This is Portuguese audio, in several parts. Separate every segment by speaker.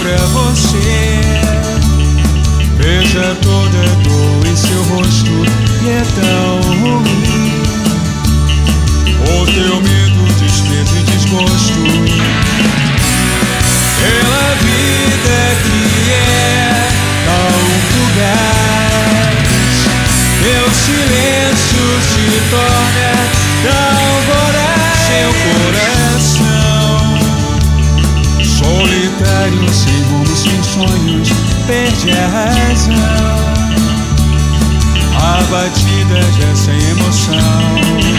Speaker 1: é você. Veja toda dor em seu rosto e é tão ruim. O teu medo, desprezo e desgosto pela vida que é tão fugaz. Meu silêncio se torna tão voraz. Seu coração solitário, sem rumo, sem sonhos, perde a razão. Abatida, já sem emoção.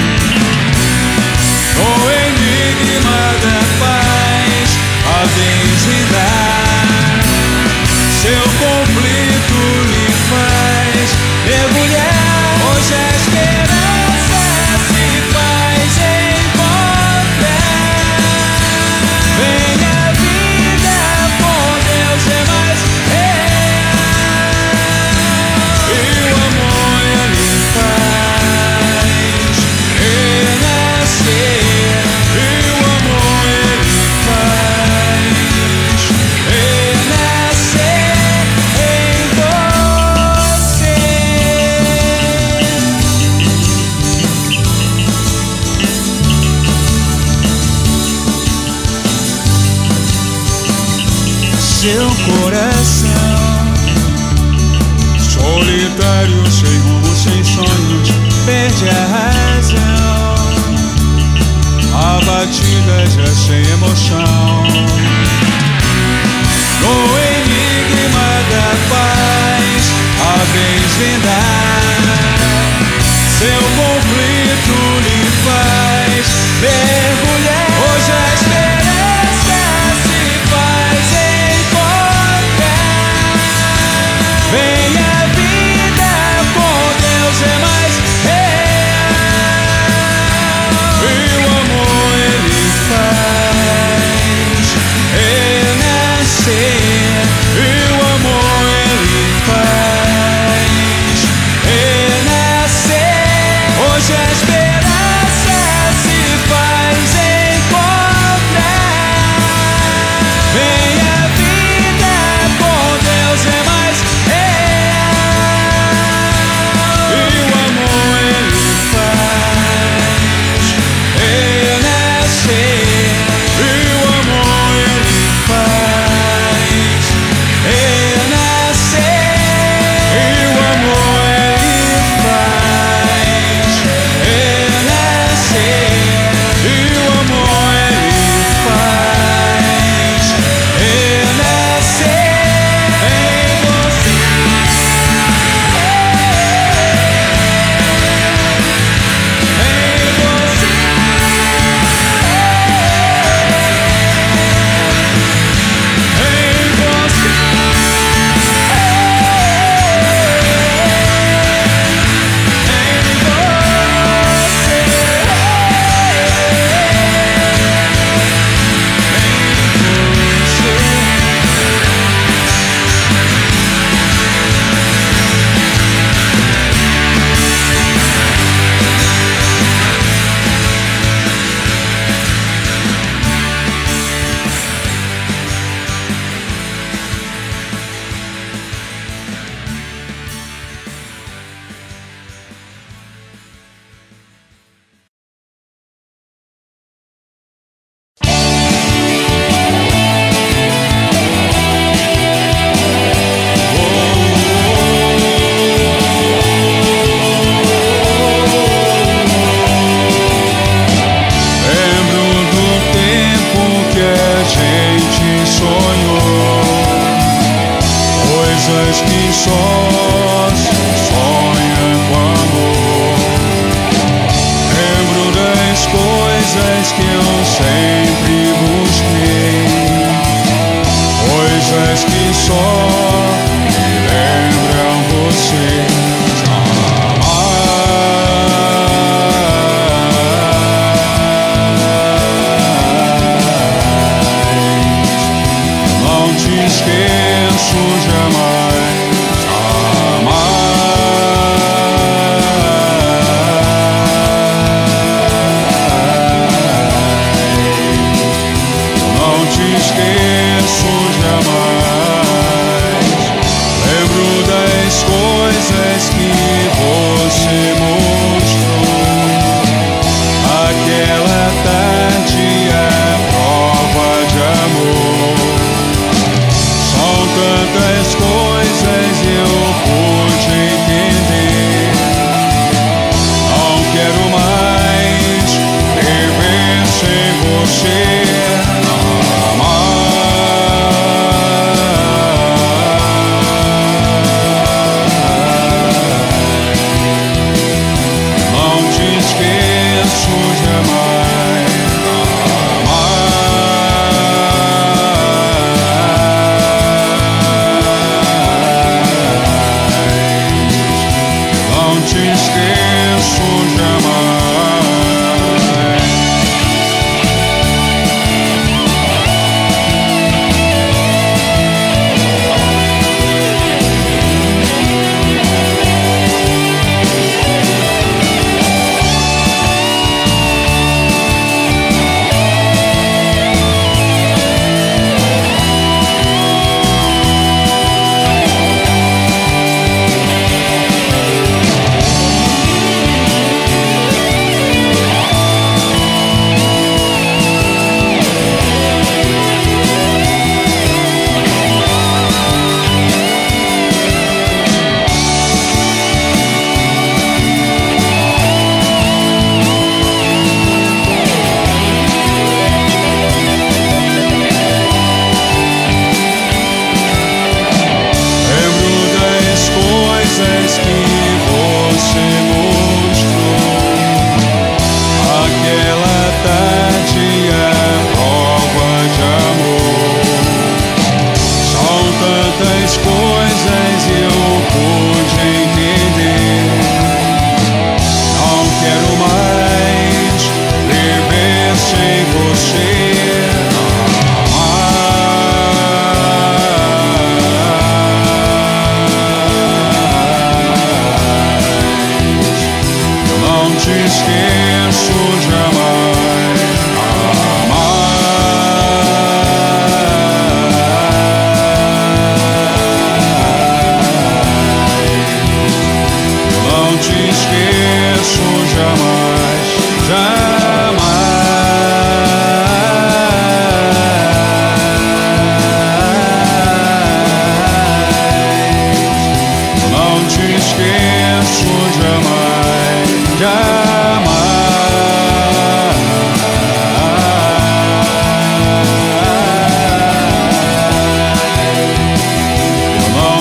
Speaker 1: O enigma da paz a desvendar. Seu conflito lhe faz mergulhar. Hoje a esperança se faz encontrar. Vem a vida com Deus é mais real. E o amor ele faz renascer. Seu coração solitário, sem rumo, sem sonhos, perde a razão. Abatida, já sem emoção. No enigma da paz a desvendar. Seu conflito lhe faz mergulhar. Hoje a esperança se faz encontrar. Vem a vida com Deus é mais real. E o amor ele faz renascer. E o amor ele faz renascer. Hoje a esperança se faz encontrar. Vem a vida com Deus é mais real. E o amor ele faz renascer. E o amor ele faz renascer. E o amor ele faz renascer. E o amor ele faz renascer em você. Em você. Em você. Coisas que só se sonha com amor. Lembro das coisas que eu sempre busquei. Coisas que só me lembram você. Não te esqueço jamais. Não te esqueço jamais.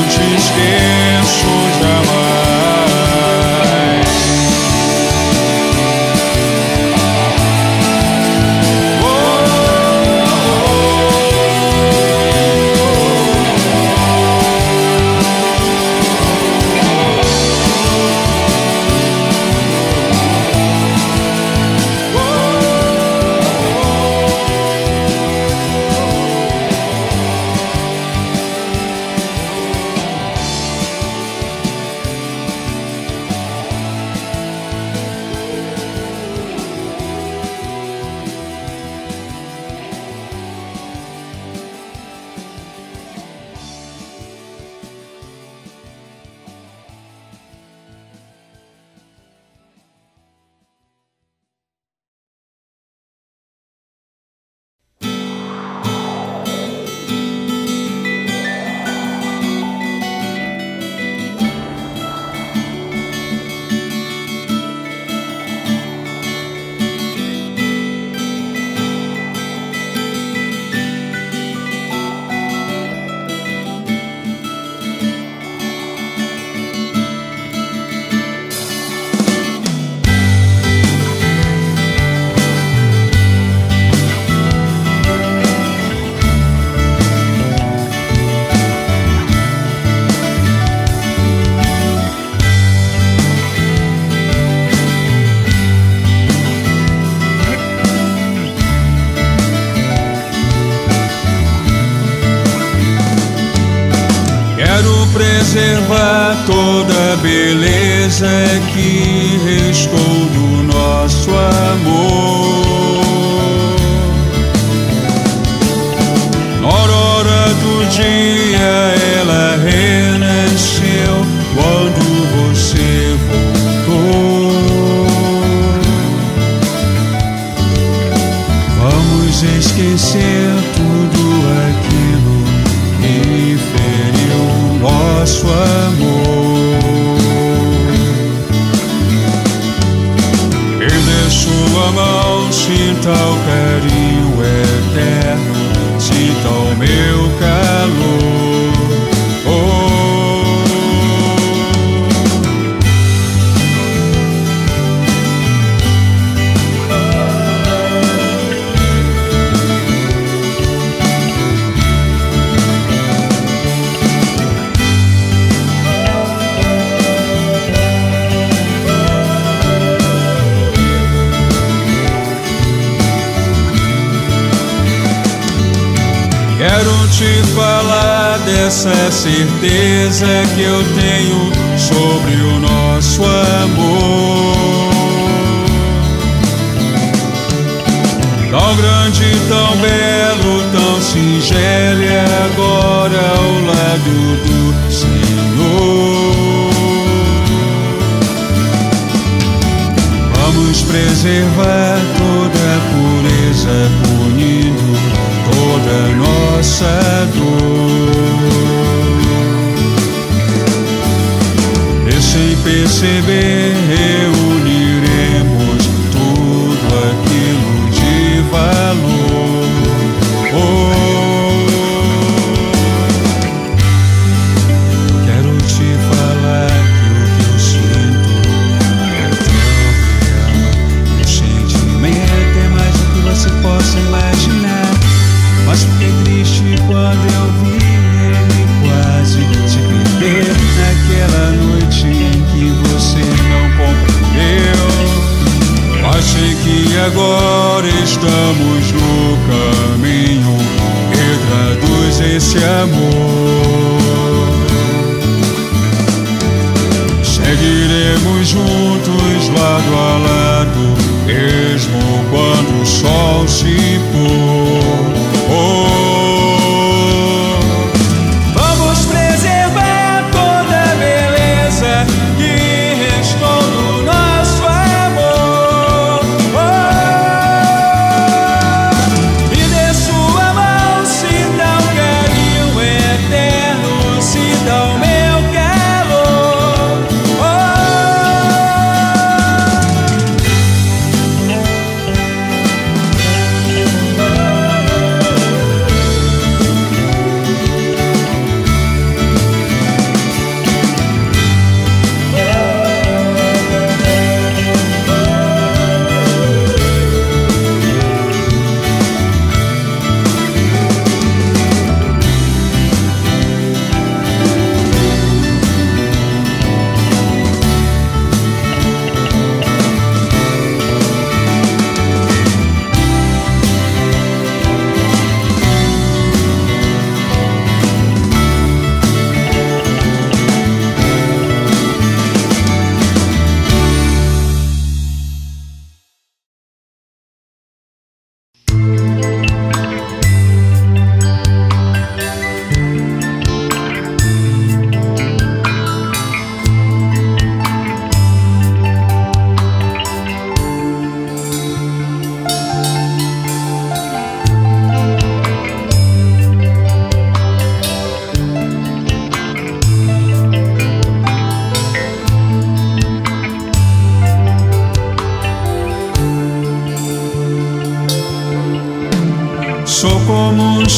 Speaker 1: te esqueço jamais. Preservar toda a beleza que restou do nosso amor. Na aurora do dia ela renasceu quando você voltou. Vamos esquecer tudo aquilo que feriu nosso amor. Em sua mão sinta o carinho eterno, sinta o meu calor. Quero te falar dessa certeza que eu tenho sobre o nosso amor. Tão grande, tão belo, tão singelo, e agora ao lado do Senhor. Vamos preservar toda a pureza, punindo toda nossa dor. E sem perceber reuniremos tudo aquilo de valor. Quero te falar que o que eu sinto é tão real. O sentimento é mais do que você possa imaginar. Mas fiquei triste quando eu vi ele quase se perder naquela noite em que você não compreendeu. Mas sei que agora estamos no caminho que traduz esse amor. Seguiremos juntos lado a lado, mesmo quando o sol se pôr. Vamos preservar toda a beleza que restou do nosso amor. E de sua mão sinta o carinho eterno, sinta o meu calor.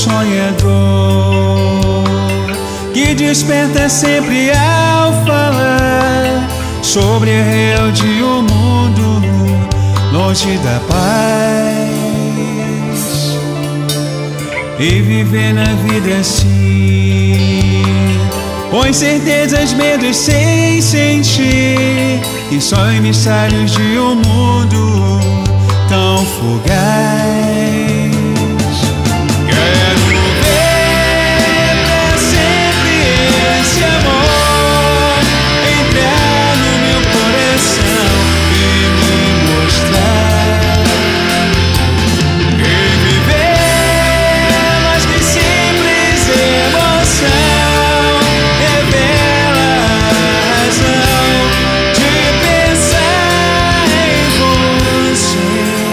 Speaker 1: sonhador que desperta sempre ao falar sobre a real de um mundo longe da paz. E viver na vida assim, põe certezas, medos sem sentir, e só emissários de um mundo tão fugaz. Quero ver pra sempre esse amor entrar no meu coração e me mostrar que viver mais que simples emoção revela a razão de pensar em você.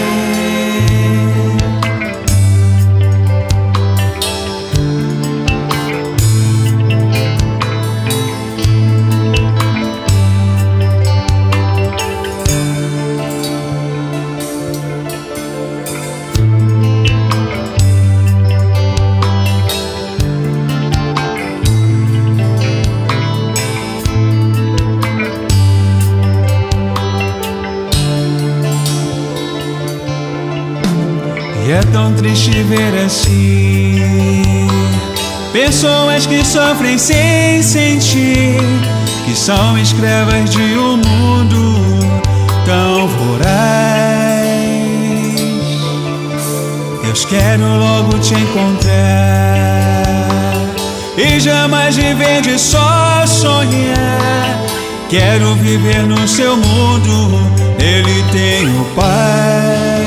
Speaker 1: E é tão triste ver assim pessoas que sofrem sem sentir, que são escravas de um mundo tão voraz. Deus, quero logo te encontrar e jamais viver de só sonhar. Quero viver no seu mundo, nele tenho paz.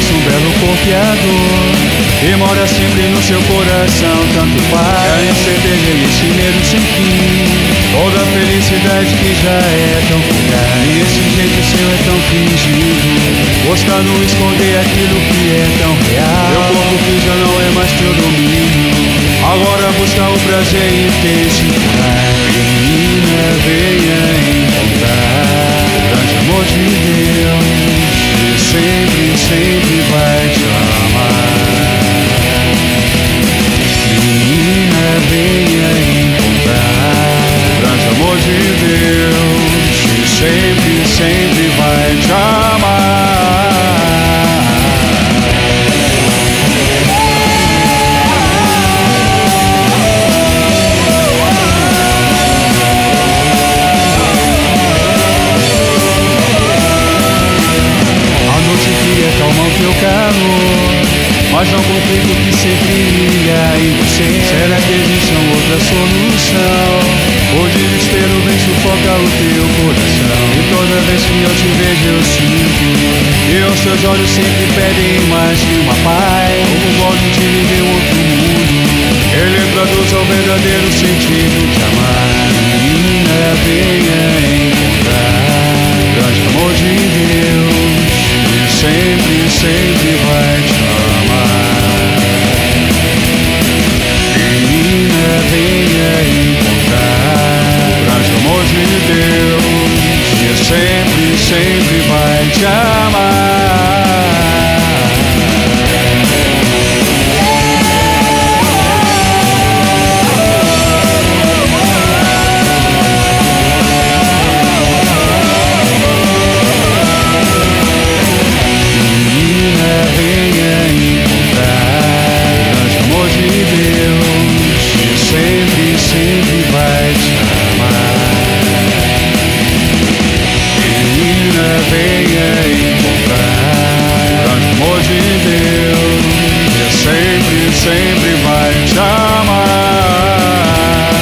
Speaker 1: fosse um belo copiador e mora sempre no seu coração, tanto faz. E a incerteza e esse medo sem fim, toda a felicidade que já é tão fugaz, e esse jeito seu é tão fingido, buscando esconder aquilo que é tão real. Meu corpo que já não é mais teu domínio, agora busca o prazer intensificar. Menina, venha encontrar o grande amor de Deus, que sempre, sempre vai te amar. Menina, venha encontrar o grande amor de Deus, que sempre, sempre vai te amar. Calma o teu calor, mas não conflito que sempre ia em você. Será que existe uma outra solução? O desespero vem sufocar o teu coração, e toda vez que eu te vejo eu sinto que os teus olhos sempre pedem mais que uma paz. Como gosto de viver outro mundo, ele traduz ao verdadeiro sentido de amar. Menina, venha encontrar o grande amor de Deus, sempre, sempre vai te amar. Menina, venha encontrar o grande amor de Deus, que sempre, sempre vai te amar. Sempre, sempre vai te amar. Menina, venha encontrar o grande amor de Deus, que sempre, sempre vai te amar.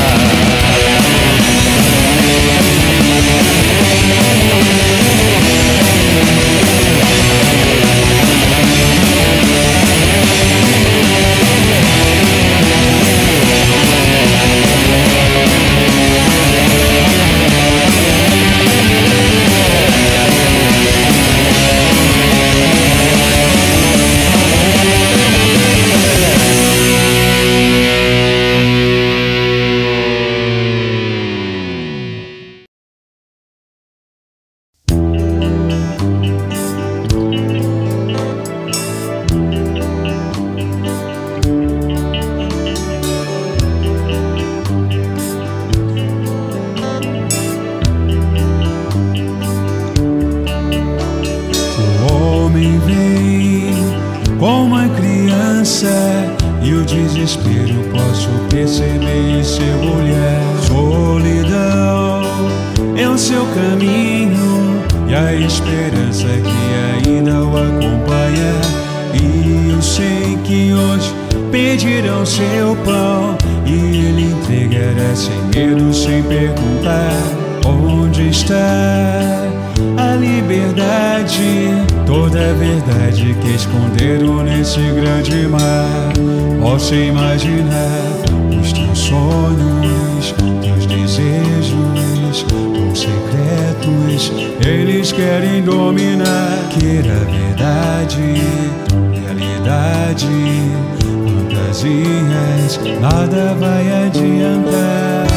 Speaker 1: E o desespero posso perceber em seu olhar. Solidão é o seu caminho e a esperança que ainda o acompanha. E eu sei que hoje pedirão seu pão e ele entregará sem medo, sem perguntar onde está a liberdade, toda a verdade que esconderam nesse grande mar. Posso imaginar os teus sonhos, teus desejos tão secretos, eles querem dominar. Queira verdade, realidade, fantasias, nada vai adiantar.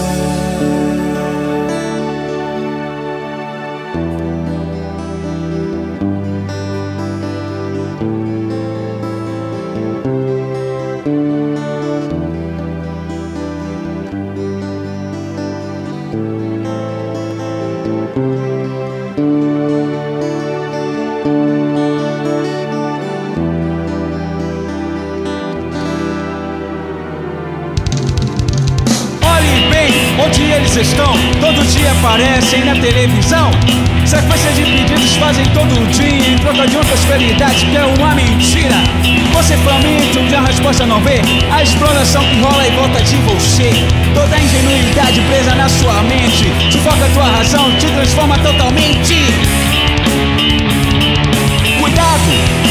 Speaker 2: Onde eles estão, todo dia aparecem na televisão. Sequência de pedidos fazem todo dia em troca de uma prosperidade que é uma mentira. Você faminto de uma resposta não vê a exploração que rola em volta de você. Toda a ingenuidade presa na sua mente sufoca a tua razão, te transforma totalmente. Cuidado!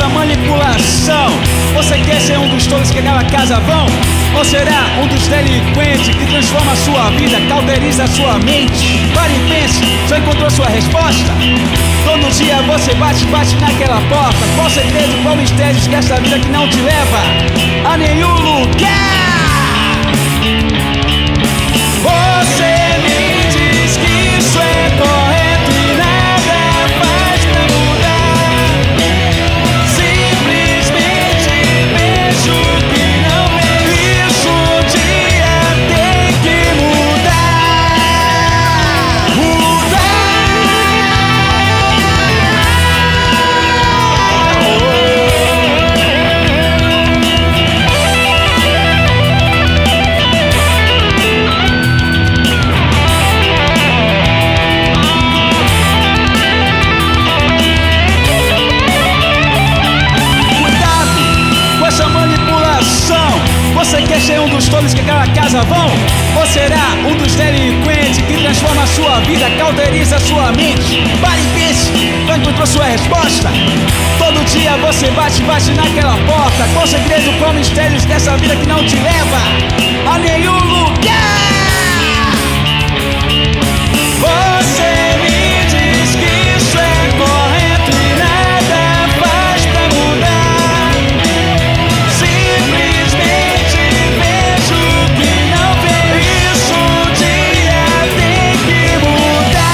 Speaker 2: essa manipulação. Você quer ser um dos tolos que aquela casa vão? Ou será um dos delinquentes que transforma a sua vida, cauteriza a sua mente? Pare e pense, já encontrou sua resposta? Todo dia você bate naquela porta. Qual segredo, qual mistério que essa vida que não te leva a nenhum lugar? Você me diz que isso é correto e nada faz pra mudar. Simplesmente vejo que não é isso. Um dia tem que mudar. Você quer ser um dos tolos que aquela casa vão? Ou será um dos delinquentes que transforma a sua vida, cauteriza a sua mente? Pare e pense, já encontrou sua resposta? Todo dia você bate naquela porta. Qual segredo, qual mistério dessa vida que não te leva a nenhum lugar? Você me diz que isso é correto e nada faz pra mudar. Simplesmente vejo que não vê isso. Um dia tem que mudar.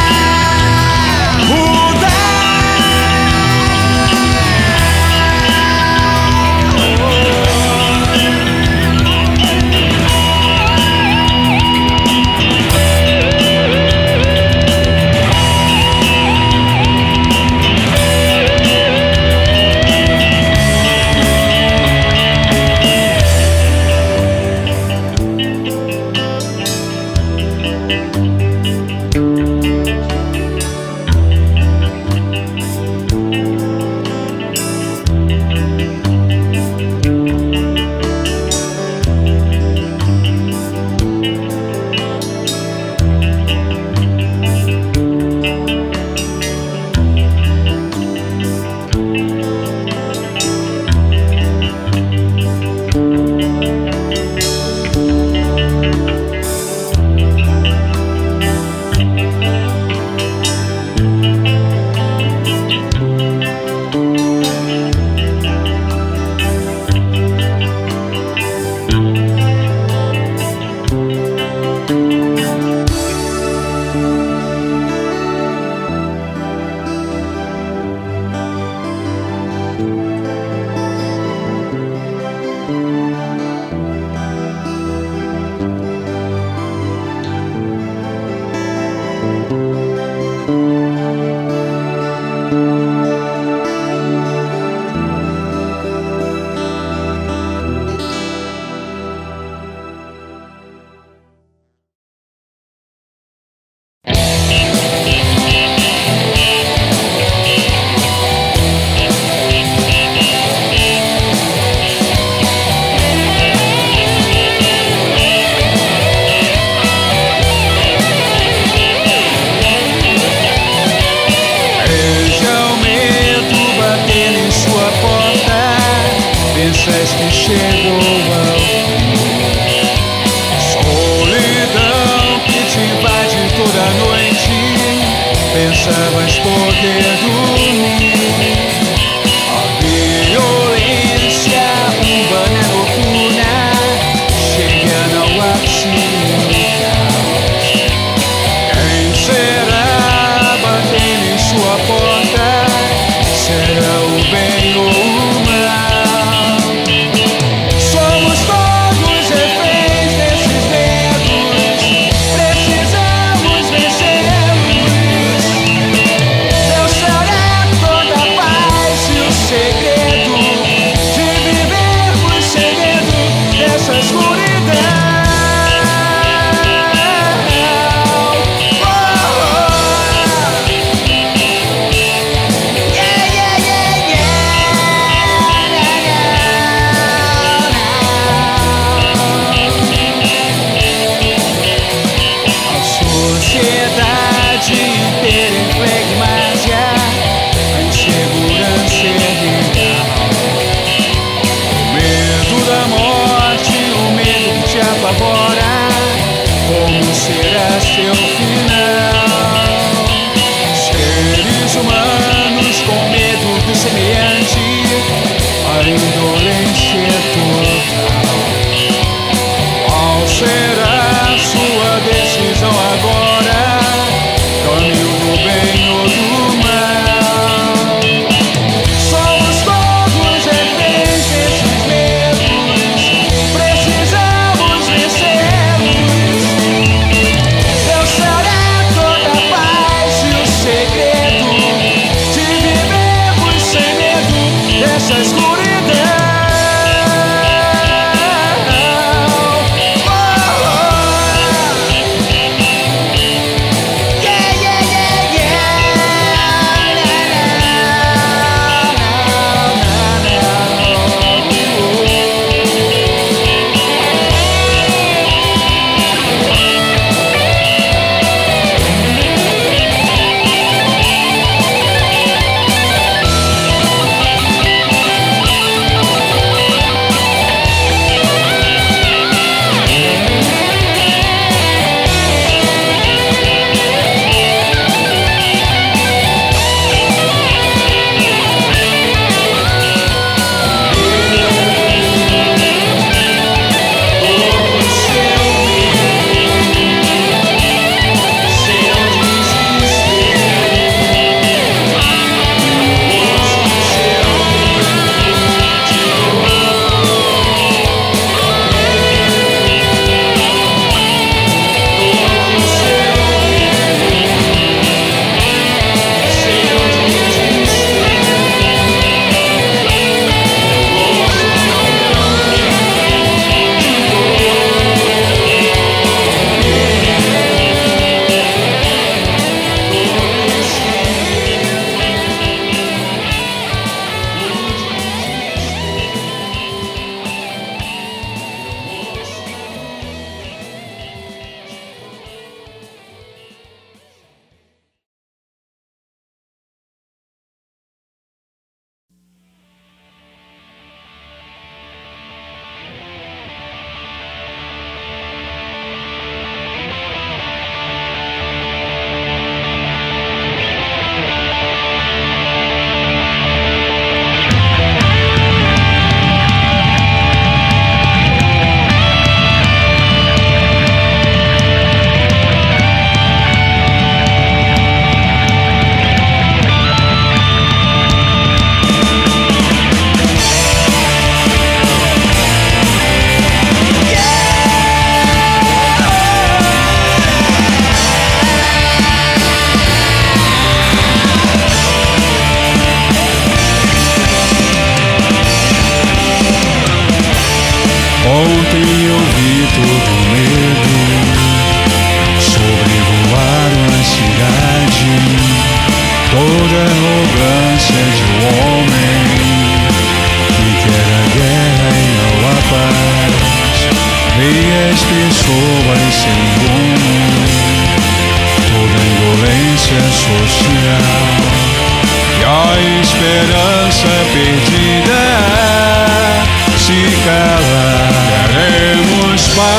Speaker 1: pensas que chegou ao fim. Solidão que te invade toda noite, pensavas poder dormir. A violência urbana noturna, chegando ao ápice do caos. Quem será batendo em sua porta? Será o bem ou o mal? Somos todos reféns desses medos, precisamos vencê-los. Deus será
Speaker 2: semelhante à indolência total. Qual será sua decisão agora? Caminho do bem ou do mal? Somos todos reféns desses medos, precisamos vencê-los. Deus será toda a paz e o segredo de vivermos sem medo dessa escuridão.
Speaker 1: Ontem eu vi todo medo sobrevoar uma cidade, toda arrogância de um homem que quer a guerra e não a paz. Vi as pessoas sem rumo, toda indolência social e a esperança perdida se calar. Queremos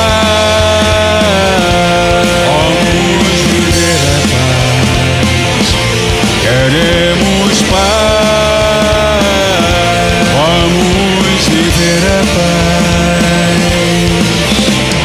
Speaker 1: paz, vamos viver a paz. Queremos paz, vamos viver a paz.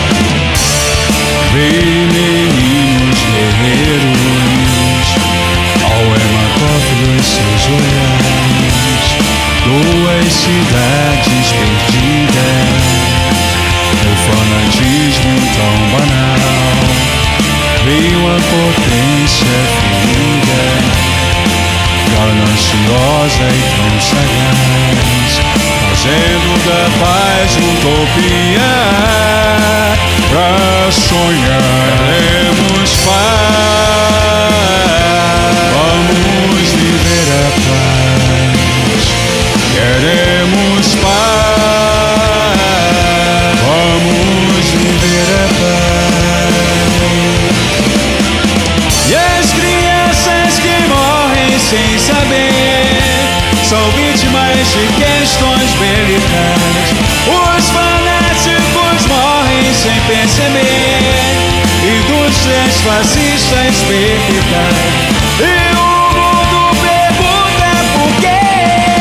Speaker 1: Vi meninos guerreiros ao hematófilo seus olhares, duas cidades perdidas no fanatismo tão banal. Vi uma potência ferida, gananciosa e tão sagaz, fazendo da paz utopia pra sonhar. Queremos paz, vamos viver a paz. Queremos paz, vamos viver a paz.
Speaker 2: E as crianças que morrem sem saber são vítimas de questões bélicas. Os fanáticos morrem sem perceber, indústrias fascistas perpetrar. E o mundo pergunta por quê?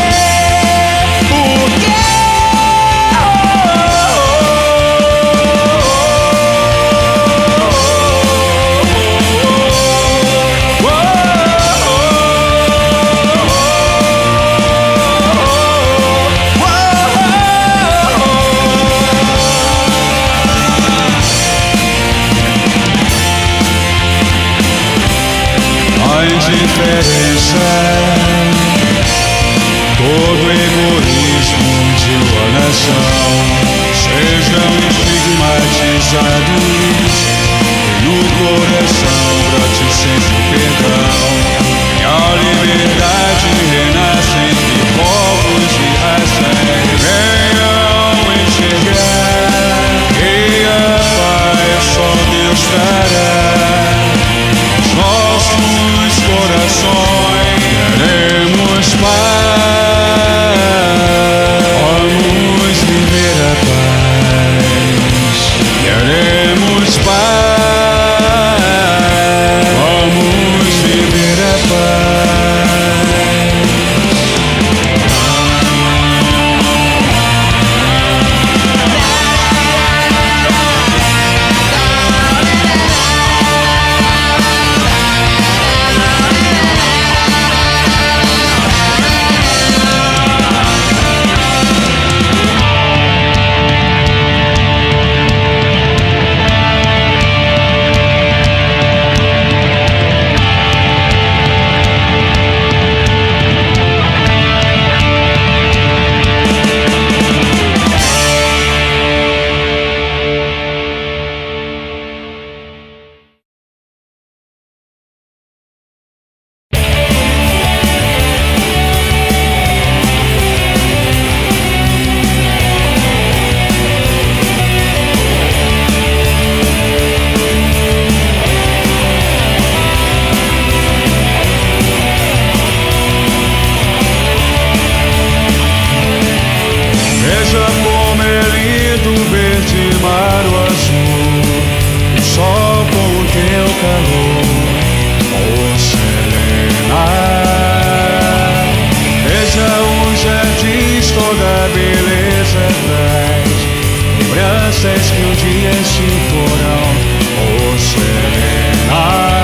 Speaker 1: esperanças que um dia se foram. Oh, Selena,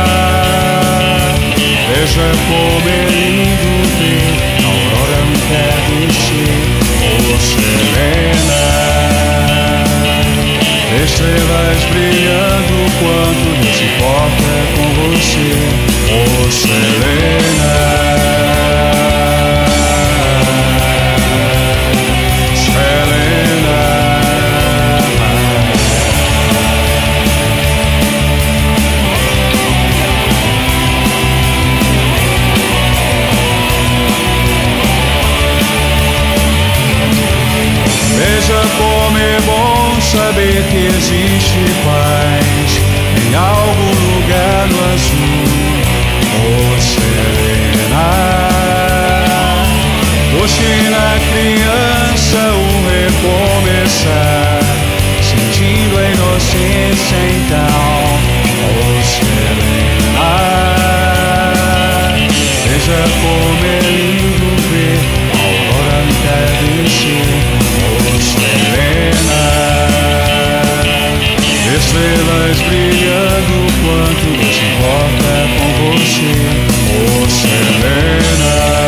Speaker 1: veja como é lindo ver a aurora no entardecer. Oh, Selena, estrelas brilhando quando Deus se importa com você. Oh, Selena. Veja como é bom saber que existe paz em algum lugar no azul. Oh, Selena, busque na criança o recomeçar, sentindo a inocência então. Oh, Selena, veja como é lindo ver a aurora entardecer. Oh, Selena, estrelas brilhando quanto Deus se importa com você. Oh, Selena.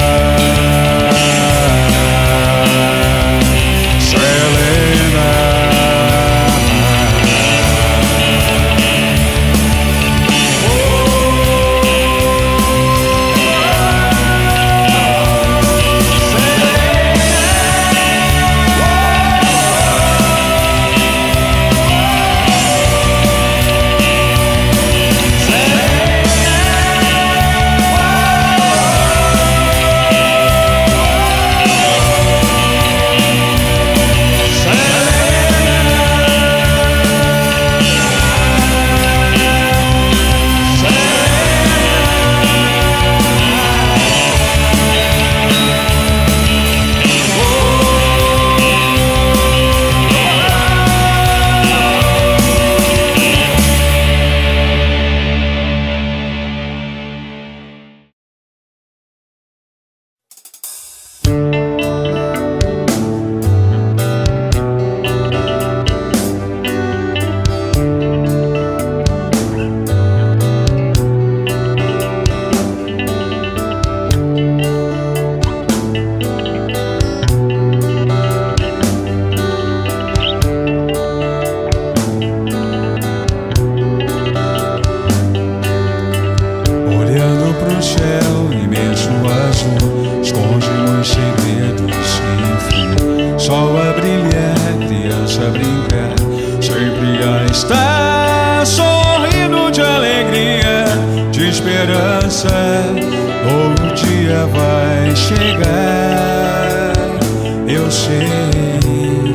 Speaker 1: Novo dia vai chegar, eu sei.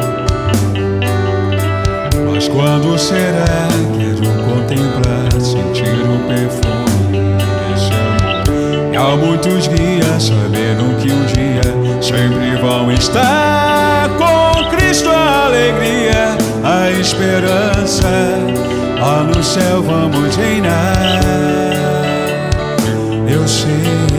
Speaker 1: Mas quando será? Quero contemplar, sentir o perfume desse amor. E há muitos guias sabendo que um dia sempre vão estar com Cristo a alegria, a esperança. Lá no céu vamos reinar, eu sei.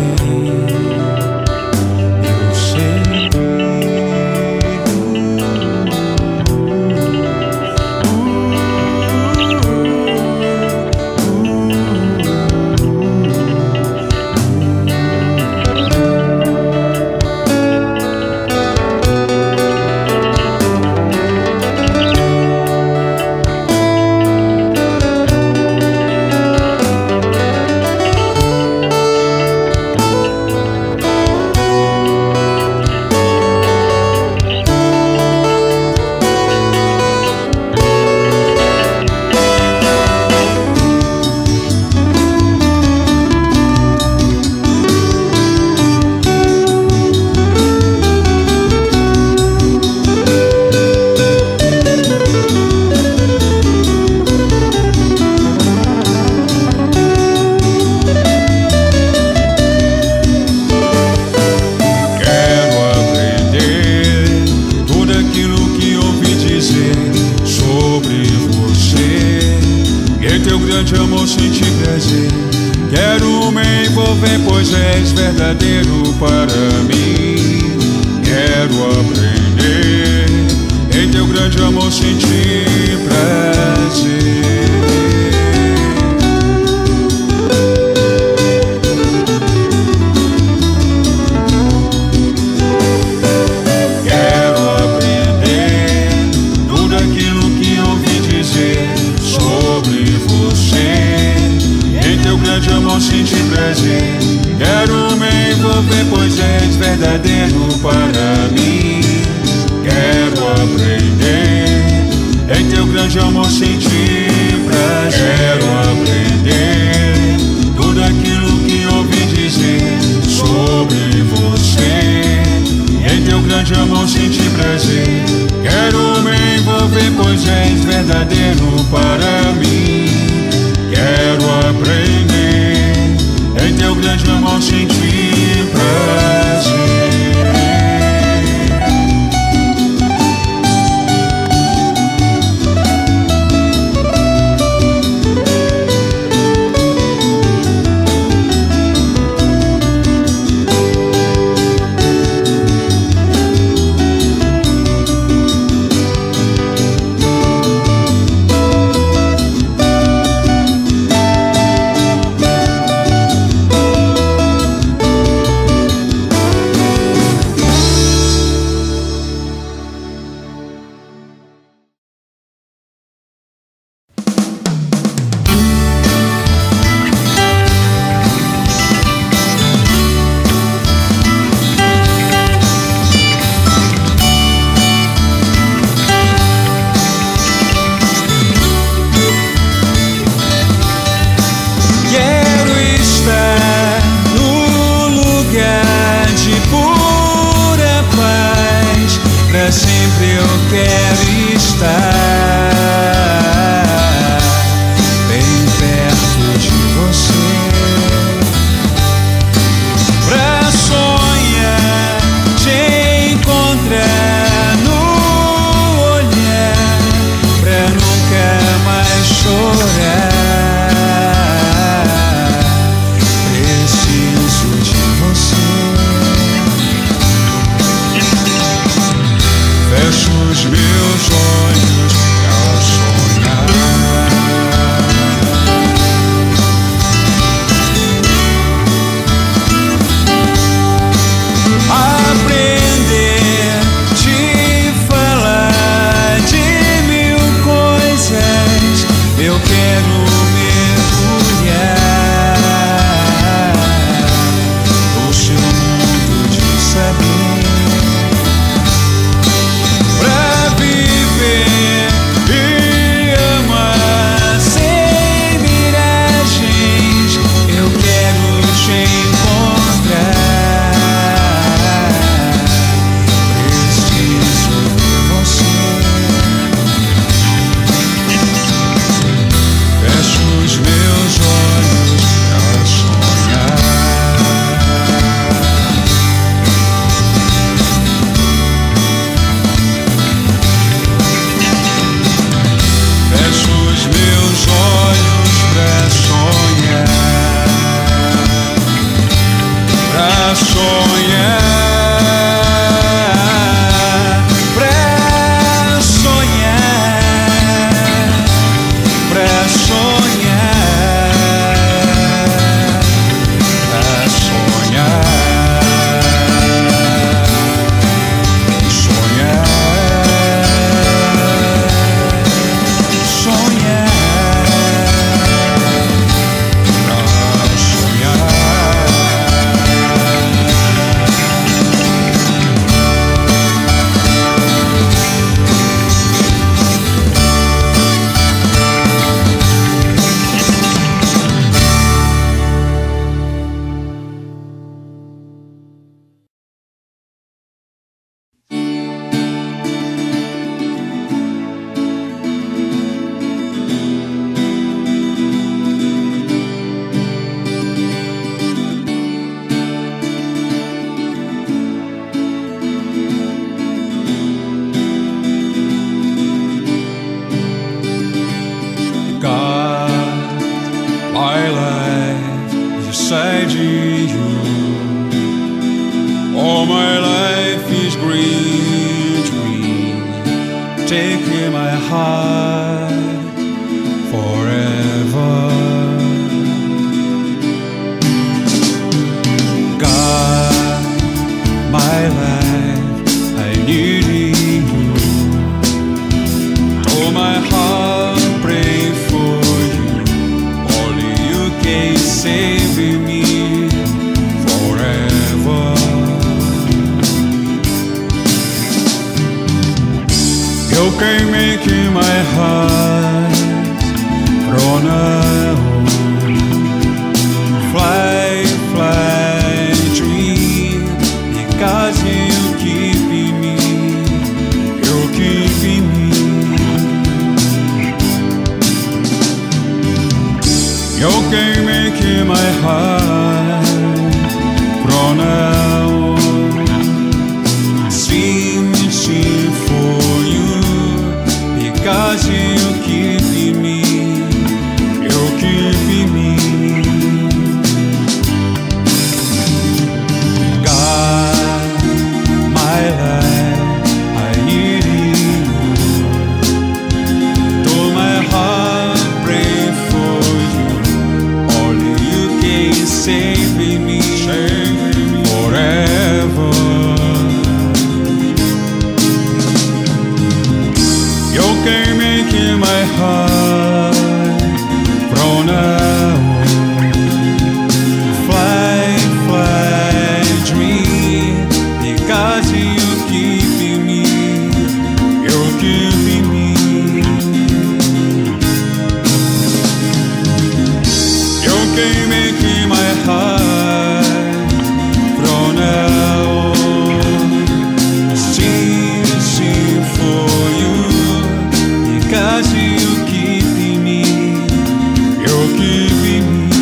Speaker 1: amor sentir prazer. Quero aprender tudo aquilo que ouvi dizer sobre você. Em teu grande amor sentir prazer. Quero me envolver, pois és verdadeiro para mim. Quero aprender em teu grande amor sentir prazer. Quero aprender tudo aquilo que ouvi dizer sobre você. Em teu grande amor sentir prazer. Quero me envolver, pois és verdadeiro para mim. Quero aprender em teu grande amor sentir prazer. Sempre eu quero estar bem perto de você, pra sonhar, te encontrar no olhar, pra nunca mais chorar. Preciso de você. Fecho os meus olhos pra sonhar. Aprender, te falar de mil coisas. Eu quero mergulhar no seu mundo de saber. beside you. All my life is green, green. taking my heart forever. God, my life, I need you. Oh, my heart, pray for you. Only you can save me forever. You can make my heart run out. Fly, fly, dream, because you keep me, you keep me. You can make my heart run out. Sing, sing for you, because you keep me, you keep me. God, my life, I need you. To my heart, pray for you. Only you can save me forever. You can make my heart run out. Fly, fly, dream, because you keep me, you keep me. You can make my heart run out. Sing, sing for you, because you keep me, you keep me.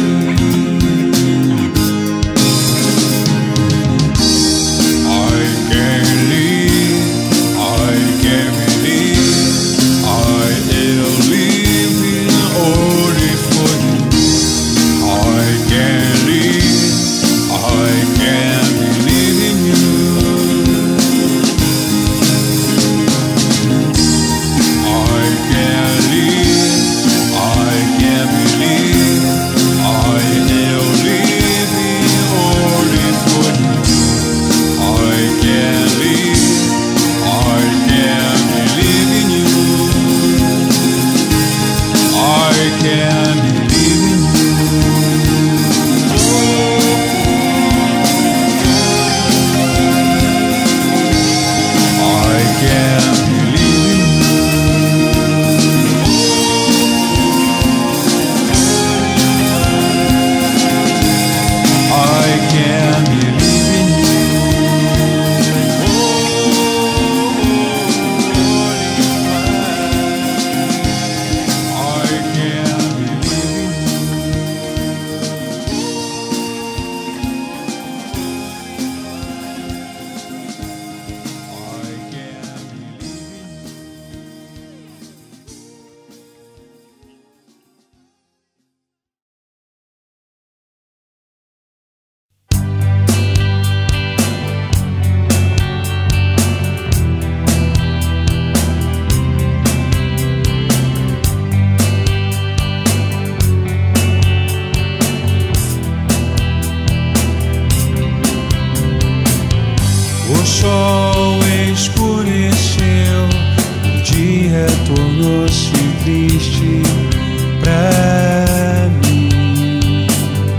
Speaker 1: I can live, I can believe, I am living only for you. I can live, I can believe in you. I can live, I can believe, I am living only for you. I can live, I can believe in you. I can believe in you. I can believe in you. I can believe in you. I can believe in O sol escureceu, o dia tornou-se triste pra mim.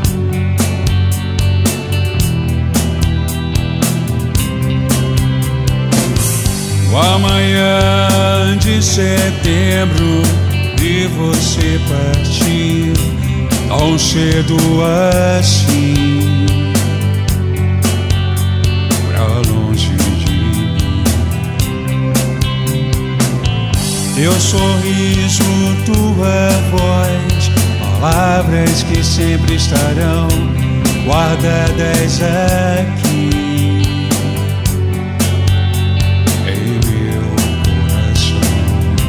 Speaker 1: O amanhã de setembro vi você partir tão cedo assim. Teu sorriso, tua voz, palavras que sempre estarão guardadas aqui em meu coração.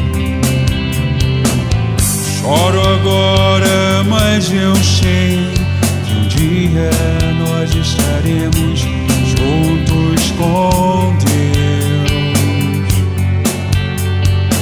Speaker 1: Choro agora, mas eu sei que um dia nós estaremos juntos com Deus.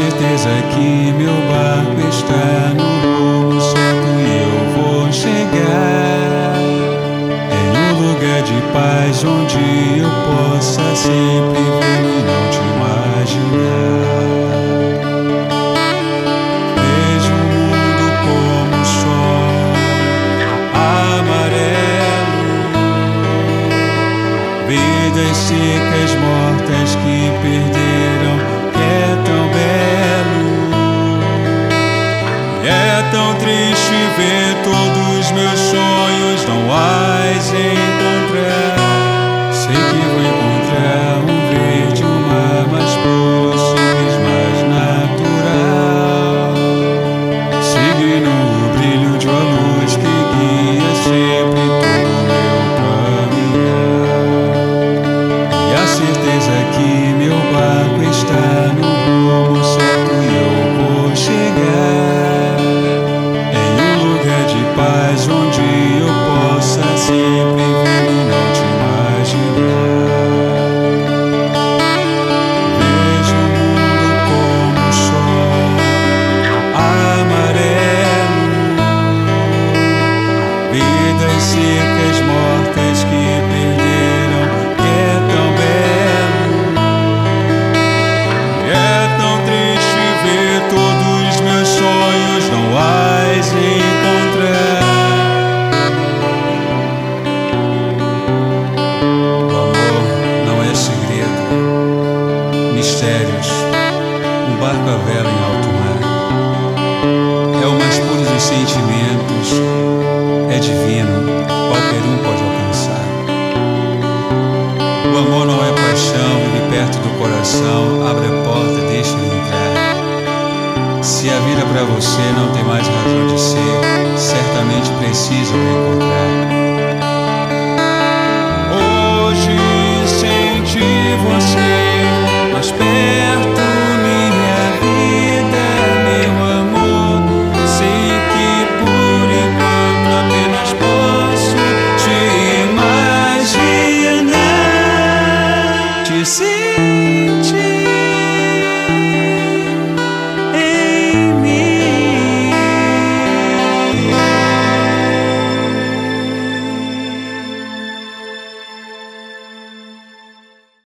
Speaker 1: certeza que meu barco está no rumo certo e eu vou chegar em um lugar de paz onde eu possa sempre vê-lo e não te imaginar. Vejo o mundo como o sol amarelo, vidas secas, mortas que perderam. É tão belo, é tão triste ver todos meus sonhos não mais encontrar. Sei que vou encontrar um verde, um mar mais puro, simples, mais natural, seguindo o brilho de uma luz que guia sempre todo o meu caminhar. E a certeza que meu barco está no rumo certo e eu vou chegar em um lugar de paz onde eu possa sempre vê-lo e não te imaginar. Vejo o mundo como o sol amarelo, vidas secas, mortas que perderam. É tão belo, é tão triste ver todos meus sonhos não mais encontrar. O amor não é segredo, mistérios, um barco à vela em alto mar. É o mais puro dos sentimentos, é divino, qualquer um pode alcançar. O amor não é paixão, vive perto do coração, abre a porta, deixa ele entrar. Se a vida pra você não tem mais razão de ser, certamente precisa o encontrar. Hoje senti você mais perto